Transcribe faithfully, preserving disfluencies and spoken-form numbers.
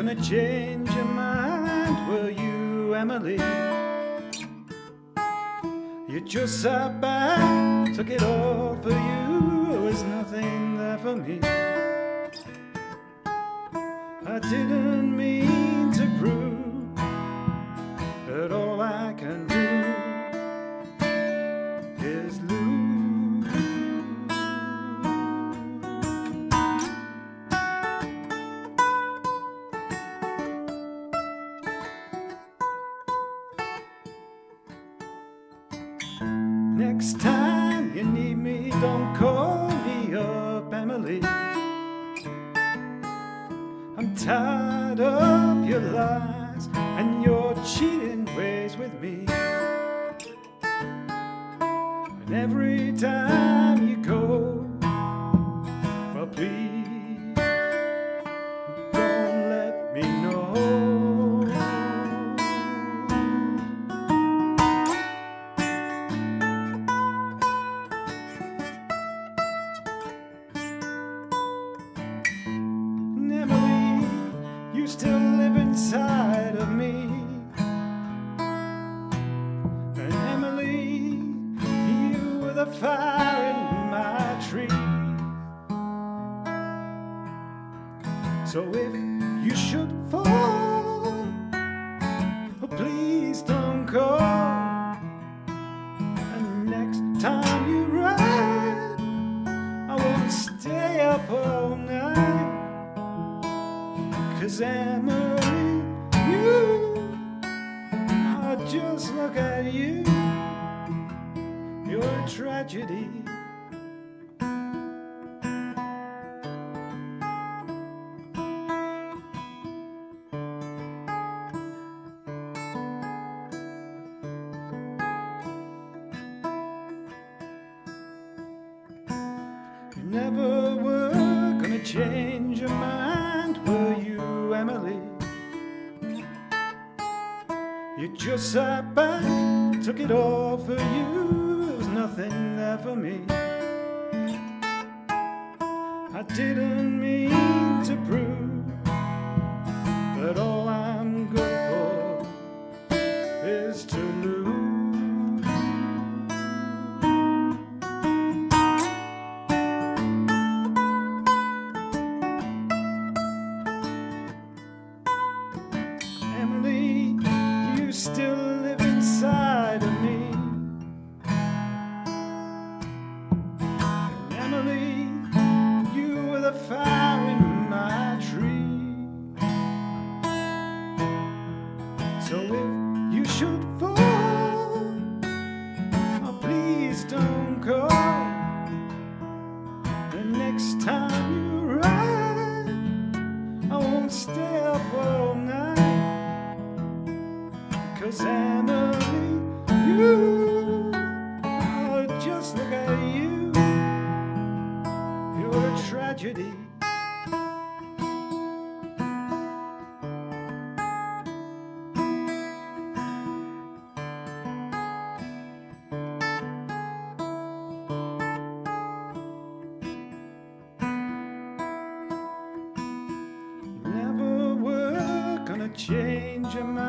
gonna change your mind, were you, Emily? You just sat back, took it all for you. There was nothing there for me. I didn't mean to prove that all I can do is lose. Next time you need me, don't call me up, Emily. I'm tired of your lies and your cheating ways with me. And every time you go, well, please don't let me know. And Emily, you still live inside of me. And Emily, you were the fire in my tree. So if you should fall, oh, please don't call. And next time you ride, I won't stay up all night. 'Cause Emily, you, oh, just look at you, you're a tragedy. You never were gonna change your mind, were you, Emily? You just sat back, took it all for you. There was nothing there for me. I didn't mean to prove that all I'm good for is to lose. Emily, you still live inside of me. And Emily, you were the fire in my tree. So if you should fall, oh, please don't call. The next time you ride, I won't stay up all night. 'Cause Emily, you, oh, just look at you, you're a tragedy. You never were gonna change your mind.